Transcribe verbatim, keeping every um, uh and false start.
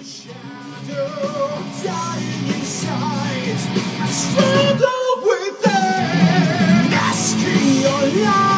Shadow dying inside, struggle within, asking your life.